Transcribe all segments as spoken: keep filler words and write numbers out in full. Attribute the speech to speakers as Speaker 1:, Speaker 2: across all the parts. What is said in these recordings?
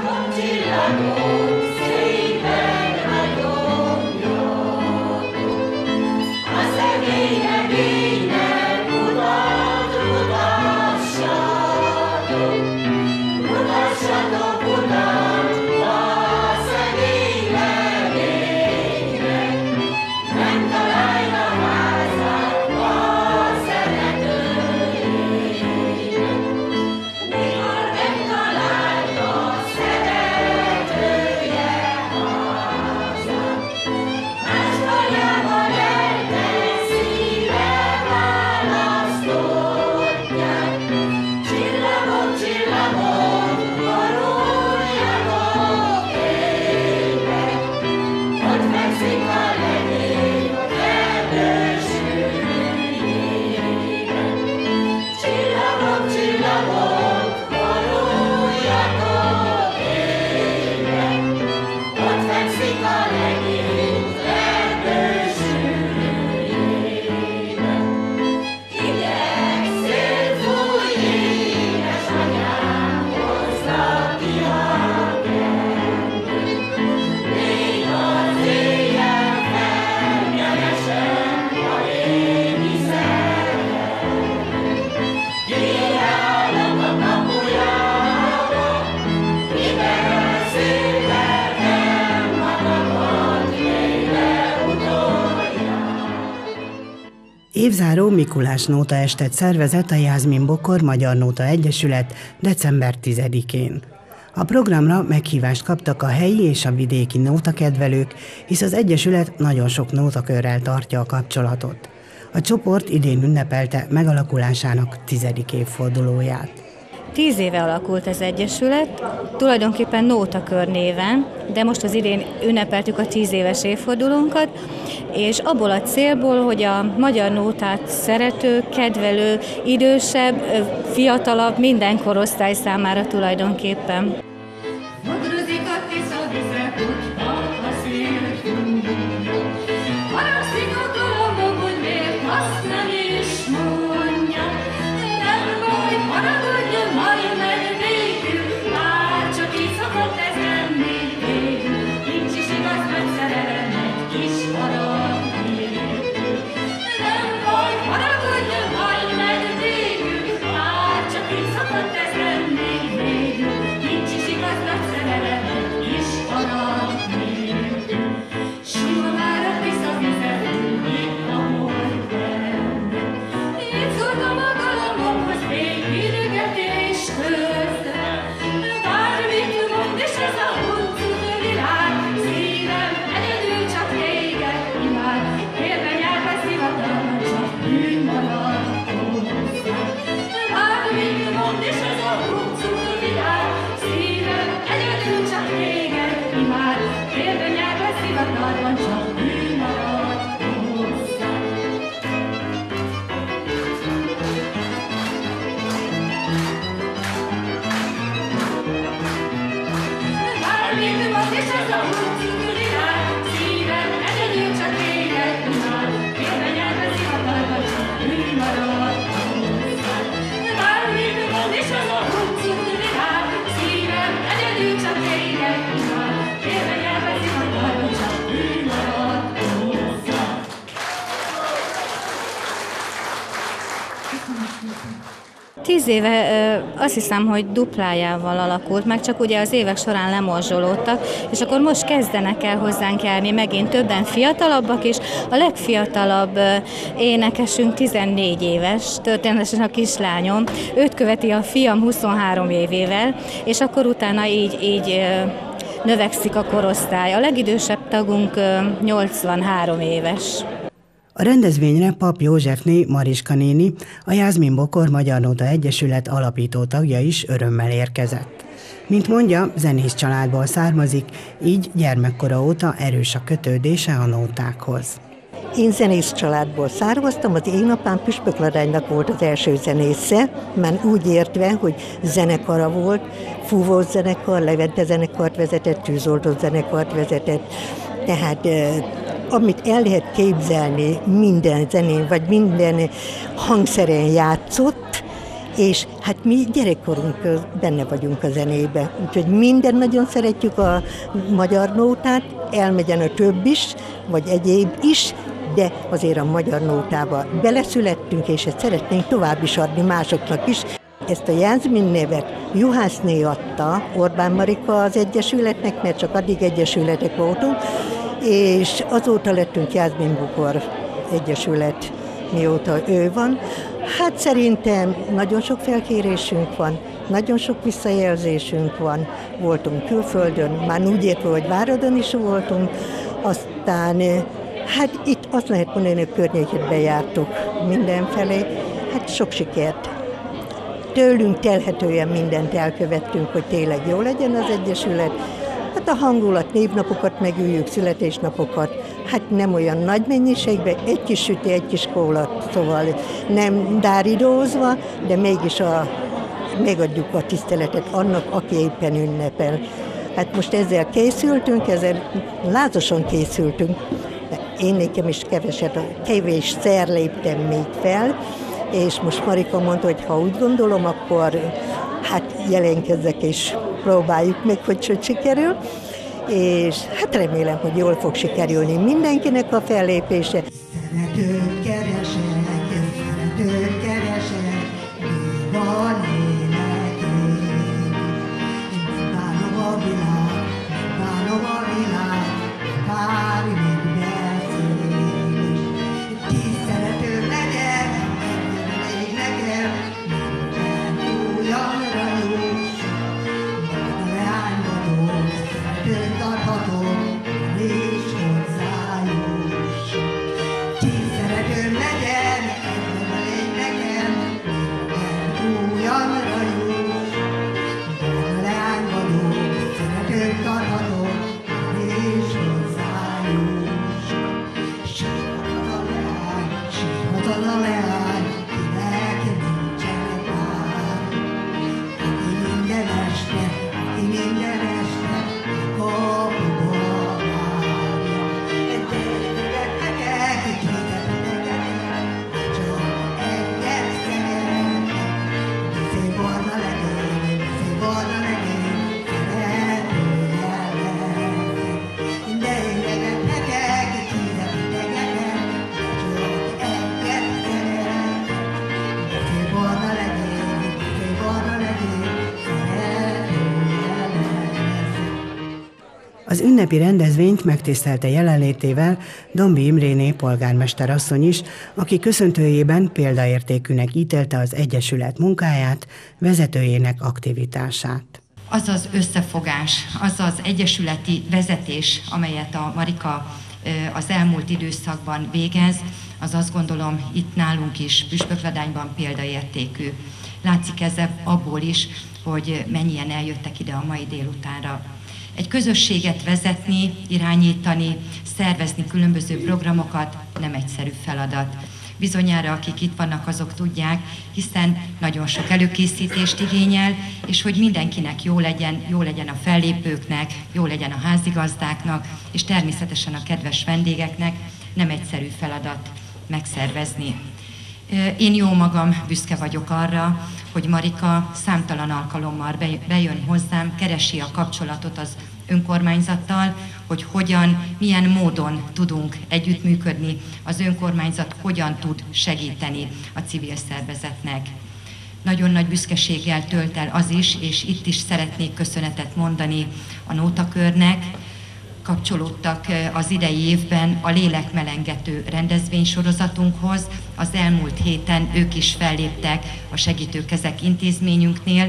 Speaker 1: Évzáró Mikulás nótaestet szervezett a Jászmin Bokor Magyar Nóta Egyesület december tizedikén. A programra meghívást kaptak a helyi és a vidéki nótakedvelők, hisz az Egyesület nagyon sok nótakörrel tartja a kapcsolatot. A csoport idén ünnepelte megalakulásának tizedik évfordulóját.
Speaker 2: Tíz éve alakult az Egyesület, tulajdonképpen nótakör néven, de most az idén ünnepeltük a tíz éves évfordulónkat, és abból a célból, hogy a magyar nótát szerető, kedvelő, idősebb, fiatalabb, minden korosztály számára tulajdonképpen. Tíz éve azt hiszem, hogy duplájával alakult, meg csak ugye az évek során lemorzsolódtak, és akkor most kezdenek el hozzánk járni megint többen fiatalabbak, és a legfiatalabb énekesünk tizennégy éves, történetesen a kislányom, őt követi a fiam huszonhárom évével, és akkor utána így, így növekszik a korosztály. A legidősebb tagunk nyolcvanhárom éves.
Speaker 1: A rendezvényre Pap Józsefné Mariska néni, a Jászmin Bokor Magyar Nóta Egyesület alapító tagja is örömmel érkezett. Mint mondja, zenész családból származik, így gyermekkora óta erős a kötődése a nótákhoz.
Speaker 3: Én zenész családból származtam, az én apám Püspök Ladánynak volt az első zenésze, már úgy értve, hogy zenekara volt, fúvós zenekar, Levente zenekart vezetett, tűzoltó zenekart vezetett, tehát amit el lehet képzelni, minden zenén, vagy minden hangszeren játszott, és hát mi gyerekkorunk benne vagyunk a zenébe, úgyhogy minden nagyon szeretjük a magyar nótát, elmegyen a több is, vagy egyéb is, de azért a magyar nótába beleszülettünk, és ezt szeretnénk tovább is adni másoknak is. Ezt a Jászmin nevet Juhászné adta, Orbán Marika az Egyesületnek, mert csak addig egyesületek voltunk, és azóta lettünk Jászmin Bokor Egyesület, mióta ő van. Hát szerintem nagyon sok felkérésünk van, nagyon sok visszajelzésünk van, voltunk külföldön, már úgy értve, hogy Váradon is voltunk, aztán hát itt azt lehet mondani, hogy környéket bejártuk mindenfelé, hát sok sikert. Tőlünk telhetően mindent elkövettünk, hogy tényleg jó legyen az Egyesület. Hát a hangulat, névnapokat megüljük, születésnapokat, hát nem olyan nagy mennyiségben, egy kis süti, egy kis kóla, szóval nem dáridózva, de mégis a, megadjuk a tiszteletet annak, aki éppen ünnepel. Hát most ezzel készültünk, ezzel lázasan készültünk. Én nekem is keveset, kevés szer léptem még fel, és most Marika mondta, hogy ha úgy gondolom, akkor hát jelenkezzek és próbáljuk meg, hogy hogy sikerül, és hát remélem, hogy jól fog sikerülni mindenkinek a fellépése. Szeretőt keresek, szeretőt keresek, mi van életén? Én bánom a világ, bánom a világ, bármit beszél. Tíz szeretőm legyen, elég nekem, minden újamra juss. A leányodó, szeretőt adhatom, és hozzájuss. Tíz szeretőm legyen, elég nekem, minden újamra juss. A leányodó, szeretőt adhatom, és hozzájuss. Sírhat a leány, sírhat a leány, kinek nincsenek már. Aki minden este, aki minden este, kapuba várja. Gyermekek, kitettek, csak egyet szeretnek. Szép barna legény, szép barna legény, szeretőjel leszek. De idegetnek, kitettek, csak egyet szeretnek. Szép barna legény, szép barna legény, szeretőjel leszek.
Speaker 1: Az ünnepi rendezvényt megtisztelte jelenlétével Dombi Imréné polgármester asszony is, aki köszöntőjében példaértékűnek ítélte az Egyesület munkáját, vezetőjének aktivitását.
Speaker 4: Az az összefogás, az az egyesületi vezetés, amelyet a Marika az elmúlt időszakban végez, az azt gondolom itt nálunk is, Püspökladányban példaértékű. Látszik ez abból is, hogy mennyien eljöttek ide a mai délutánra. Egy közösséget vezetni, irányítani, szervezni különböző programokat nem egyszerű feladat. Bizonyára, akik itt vannak, azok tudják, hiszen nagyon sok előkészítést igényel, és hogy mindenkinek jó legyen, jó legyen a fellépőknek, jó legyen a házigazdáknak, és természetesen a kedves vendégeknek nem egyszerű feladat megszervezni. Én jó magam büszke vagyok arra, hogy Marika számtalan alkalommal bejön hozzám, keresi a kapcsolatot az önkormányzattal, hogy hogyan, milyen módon tudunk együttműködni, az önkormányzat hogyan tud segíteni a civil szervezetnek. Nagyon nagy büszkeséggel tölt el az is, és itt is szeretnék köszönetet mondani a Nótakörnek. Kapcsolódtak az idei évben a lélekmelengető rendezvénysorozatunkhoz. Az elmúlt héten ők is felléptek a Segítőkezek intézményünknél,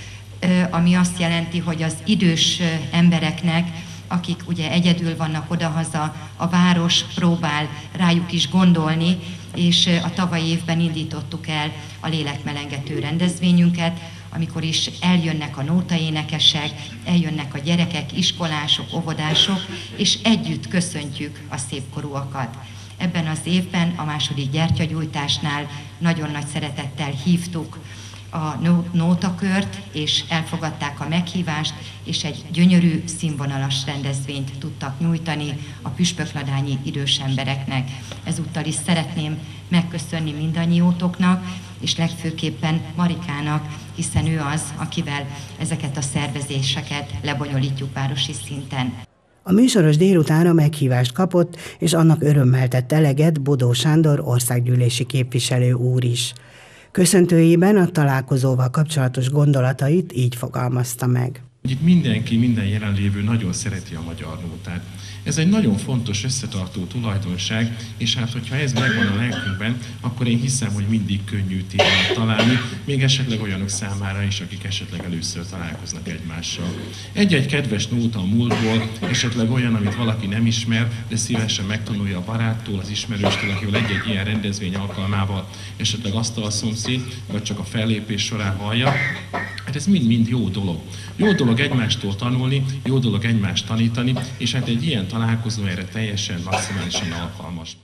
Speaker 4: ami azt jelenti, hogy az idős embereknek, akik ugye egyedül vannak odahaza, a város próbál rájuk is gondolni, és a tavalyi évben indítottuk el a lélekmelengető rendezvényünket, amikor is eljönnek a nótaénekesek, eljönnek a gyerekek, iskolások, óvodások, és együtt köszöntjük a szépkorúakat. Ebben az évben a második gyertyagyújtásnál nagyon nagy szeretettel hívtuk a Nótakört, és elfogadták a meghívást, és egy gyönyörű, színvonalas rendezvényt tudtak nyújtani a püspökladányi idős embereknek. Ezúttal is szeretném megköszönni mindannyiótoknak, és legfőképpen Marikának, hiszen ő az, akivel ezeket a szervezéseket lebonyolítjuk városi szinten.
Speaker 1: A műsoros délutánra meghívást kapott, és annak örömmel tett eleget Bodó Sándor országgyűlési képviselő úr is. Köszöntőjében a találkozóval kapcsolatos gondolatait így fogalmazta meg.
Speaker 5: Itt mindenki, minden jelenlévő nagyon szereti a magyar nótát. Ez egy nagyon fontos összetartó tulajdonság, és hát hogyha ez megvan a lelkünkben, akkor én hiszem, hogy mindig könnyű témát találni, még esetleg olyanok számára is, akik esetleg először találkoznak egymással. Egy-egy kedves nóta a múltból, esetleg olyan, amit valaki nem ismer, de szívesen megtanulja a baráttól, az ismerőstől, akivel egy-egy ilyen rendezvény alkalmával esetleg asztalszomszéd, vagy csak a fellépés során hallja. Hát ez mind-mind jó dolog. Jó dolog egymástól tanulni, jó dolog egymást tanítani, és hát egy ilyen találkozó erre teljesen maximálisan alkalmas.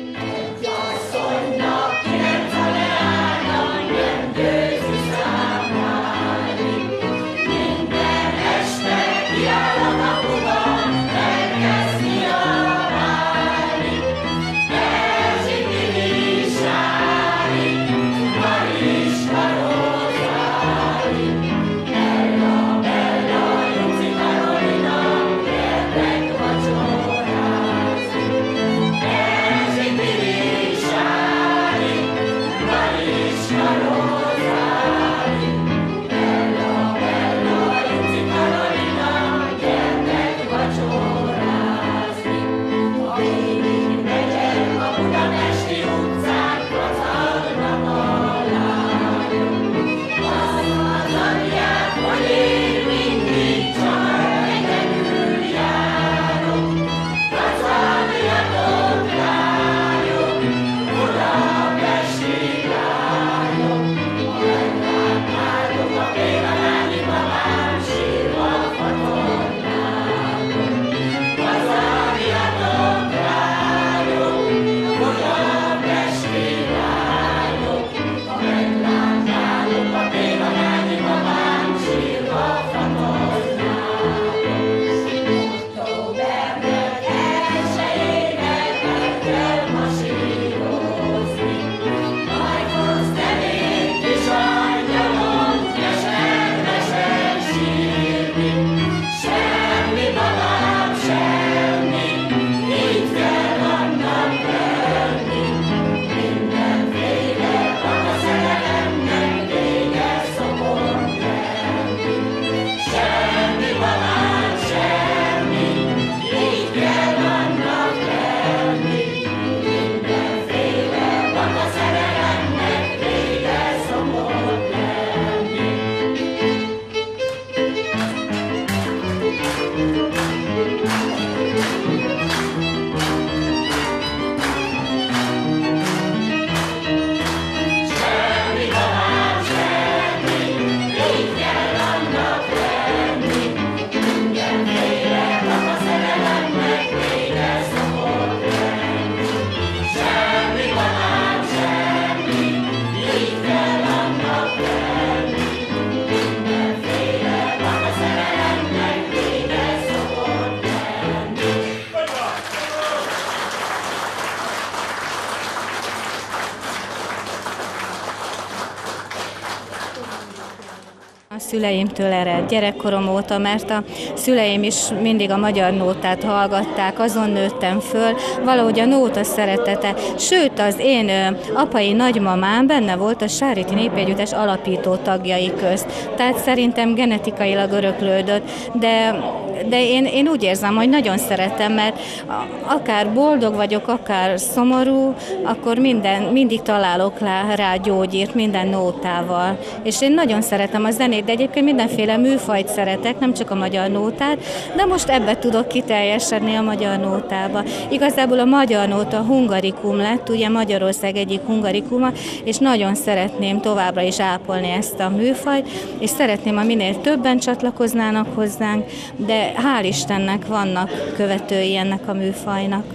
Speaker 2: A szüleimtől ered, gyerekkorom óta, mert a szüleim is mindig a magyar nótát hallgatták, azon nőttem föl, valahogy a nóta szeretete. Sőt, az én apai nagymamám benne volt a Sáriti Népegyüttes alapító tagjai közt. Tehát szerintem genetikailag öröklődött, de, de én, én úgy érzem, hogy nagyon szeretem, mert akár boldog vagyok, akár szomorú, akkor minden, mindig találok rá gyógyírt, minden nótával. És én nagyon szeretem a zenét, de egyébként mindenféle műfajt szeretek, nem csak a magyar nótát, de most ebbe tudok kiteljesedni a magyar nótába. Igazából a magyar nóta hungarikum lett, ugye Magyarország egyik hungarikuma, és nagyon szeretném továbbra is ápolni ezt a műfajt, és szeretném, ha minél többen csatlakoznának hozzánk, de hál' Istennek vannak követői ennek a műfajnak.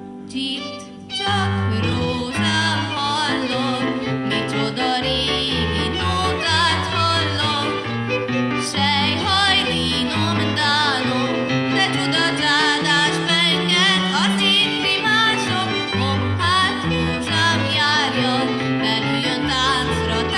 Speaker 6: Itt csak rózsám hallom, micsoda régi nótát hallom, sejhajlínom, dálom, de csodacsádás penget az én primásom, hopp, hát rózsám járjon, belüljön táncra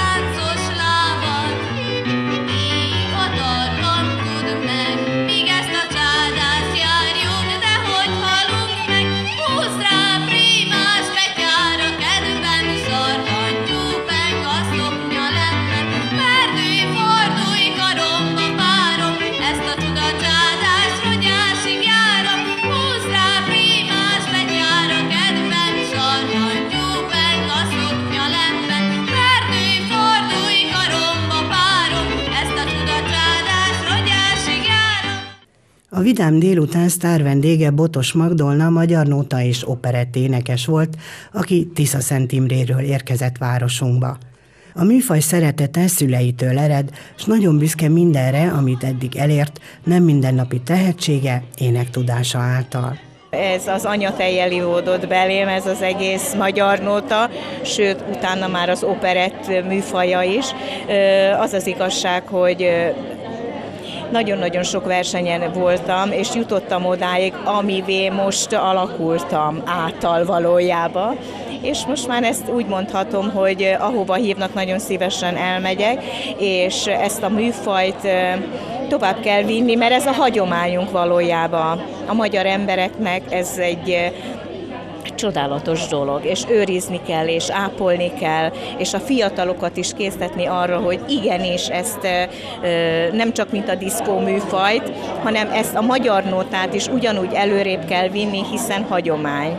Speaker 1: A vidám délután sztár vendége Botos Magdolna magyar nóta és operett énekes volt, aki Tiszaszent Imréről érkezett városunkba. A műfaj szeretete szüleitől ered, s nagyon büszke mindenre, amit eddig elért, nem mindennapi tehetsége, énektudása által.
Speaker 7: Ez az anyatejjel ivódott belém, ez az egész magyar nóta, sőt, utána már az operett műfaja is. Az az igazság, hogy nagyon-nagyon sok versenyen voltam, és jutottam odáig, amivé most alakultam által valójában. És most már ezt úgy mondhatom, hogy ahova hívnak, nagyon szívesen elmegyek, és ezt a műfajt tovább kell vinni, mert ez a hagyományunk valójában. A magyar embereknek ez egy csodálatos dolog, és őrizni kell, és ápolni kell, és a fiatalokat is késztetni arra, hogy igenis ezt nem csak mint a diszkó műfajt, hanem ezt a magyar nótát is ugyanúgy előrébb kell vinni, hiszen hagyomány.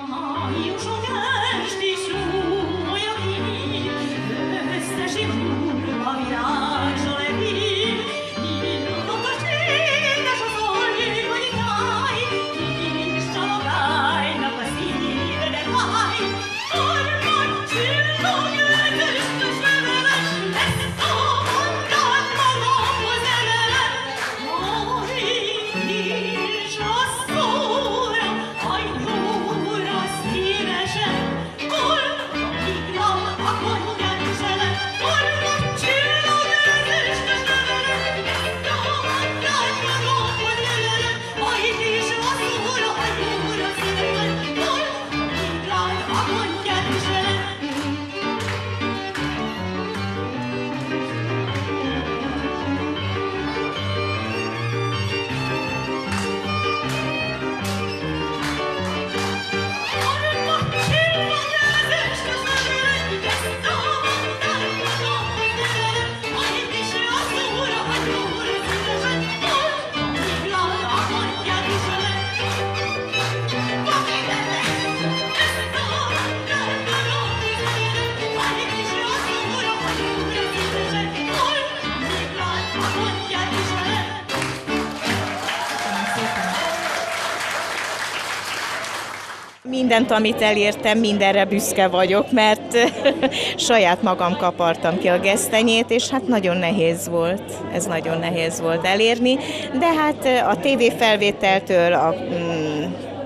Speaker 7: Mindent, amit elértem, mindenre büszke vagyok, mert saját magam kapartam ki a gesztenyét, és hát nagyon nehéz volt, ez nagyon nehéz volt elérni, de hát a tévéfelvételtől a mm,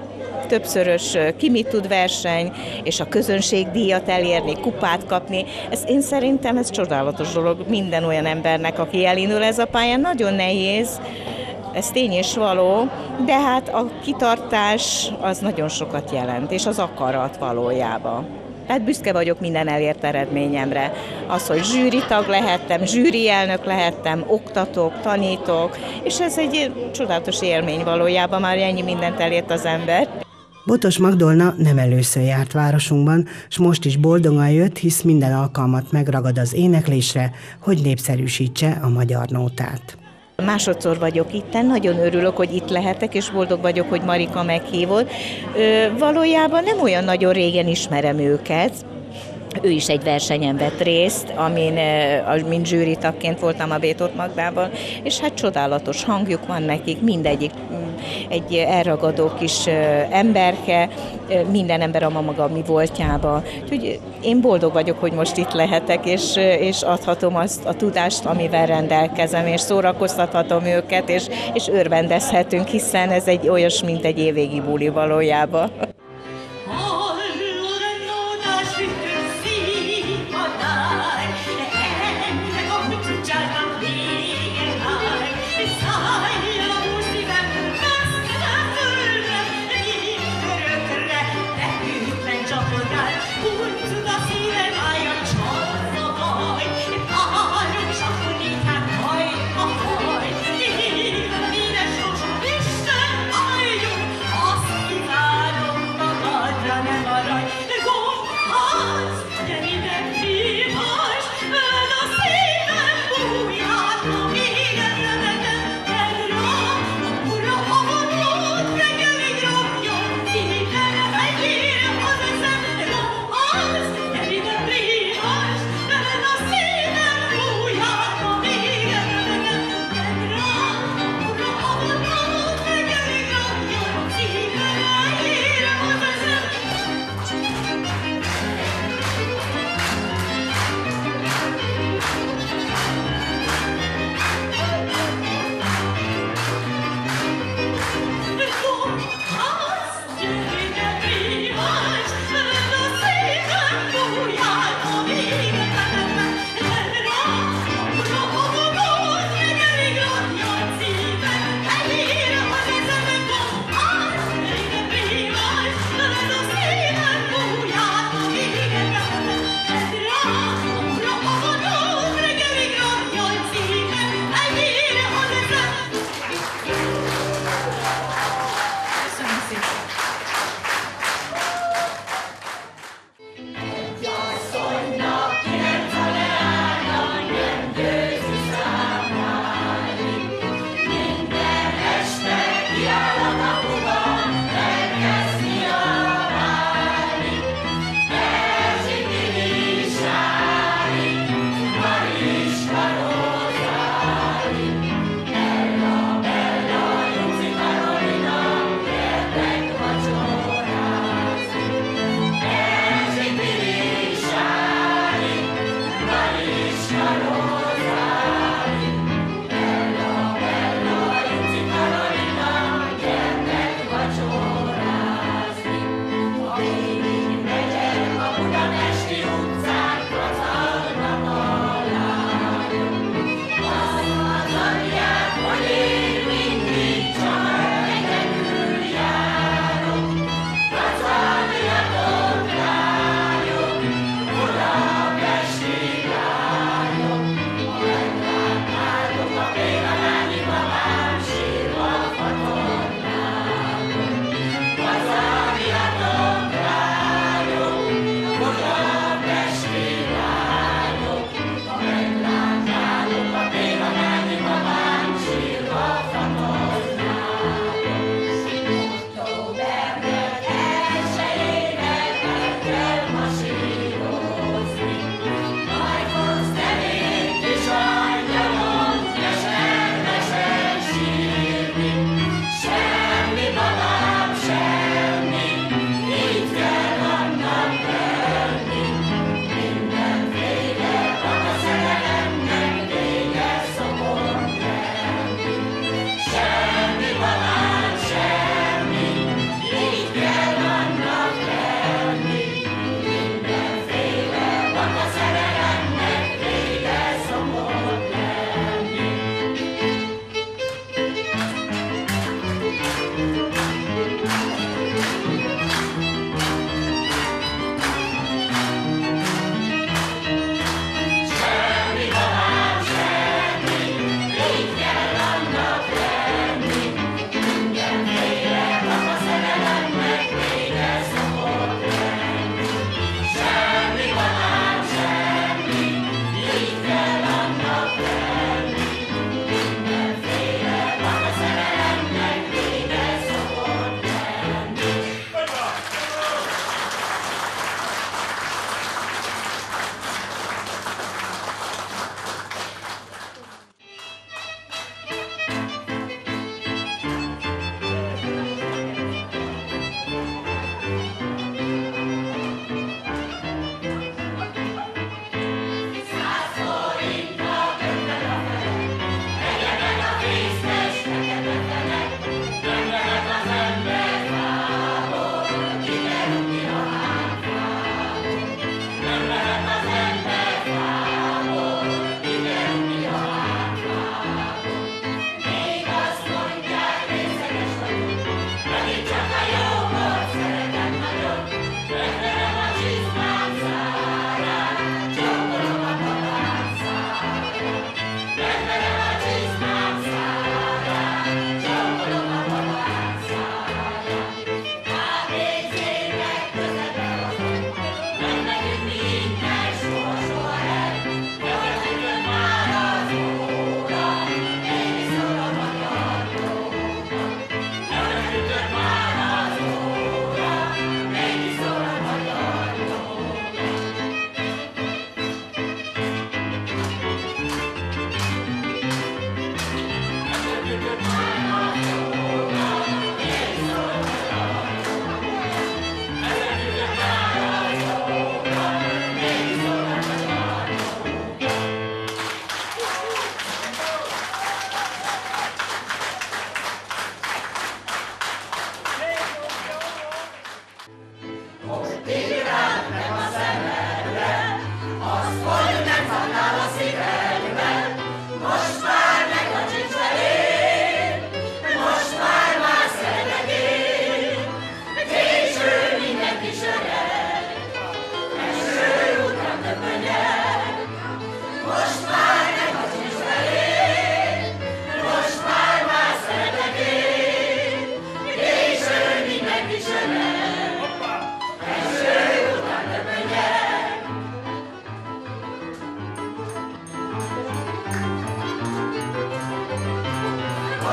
Speaker 7: többszörös Ki mit tud verseny, és a közönségdíjat elérni, kupát kapni, ez én szerintem ez csodálatos dolog minden olyan embernek, aki elindul ez a pályán, nagyon nehéz, ez tény és való, de hát a kitartás az nagyon sokat jelent, és az akarat valójában. Hát büszke vagyok minden elért eredményemre. Az, hogy zsűritag lehettem, zsűri elnök lehettem, oktatok, tanítok, és ez egy csodálatos élmény valójában, már ennyi mindent elért az ember.
Speaker 1: Botos Magdolna nem először járt városunkban, s most is boldogan jött, hisz minden alkalmat megragad az éneklésre, hogy népszerűsítse a magyar nótát.
Speaker 7: Másodszor vagyok itten, nagyon örülök, hogy itt lehetek, és boldog vagyok, hogy Marika meghívott. Valójában nem olyan nagyon régen ismerem őket. Ő is egy versenyen vett részt, amin, mint zsűritagként voltam a Bétót Magdában, és hát csodálatos hangjuk van nekik, mindegyik egy elragadó kis emberke, minden ember a maga mi voltjába. Úgyhogy én boldog vagyok, hogy most itt lehetek, és, és adhatom azt a tudást, amivel rendelkezem, és szórakoztathatom őket, és, és örvendezhetünk, hiszen ez egy olyas, mint egy évvégi buli valójában.
Speaker 6: Isten áldjon, azt kívánom,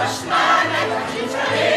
Speaker 6: most már meg a csicska